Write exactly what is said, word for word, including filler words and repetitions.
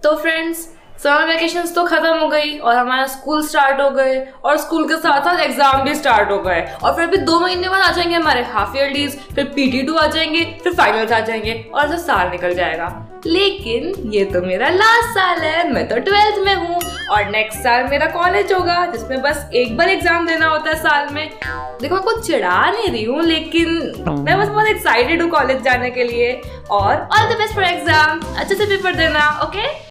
तो friends, summer vacations तो खत्म हो गई और हमारा स्कूल स्टार्ट हो गए और स्कूल के साथ साथ एग्जाम भी स्टार्ट हो गए और फिर भी दो महीने बाद आ जाएंगे हमारे हाफ ईयरलीज, फिर पीटी टू आ जाएंगे, फिर फाइनल्स आ जाएंगे और ऐसा साल निकल जाएगा। लेकिन ये तो मेरा लास्ट साल है, मैं तो ट्वेल्थ में हूँ और नेक्स्ट साल मेरा कॉलेज होगा जिसमें बस एक बार एग्जाम देना होता है साल में। देखो, मैं कुछ चिढ़ा नहीं रही हूँ, लेकिन मैं बस बहुत एक्साइटेड हूँ कॉलेज जाने के लिए। और all the best for exam, अच्छे से पेपर देना, ओके।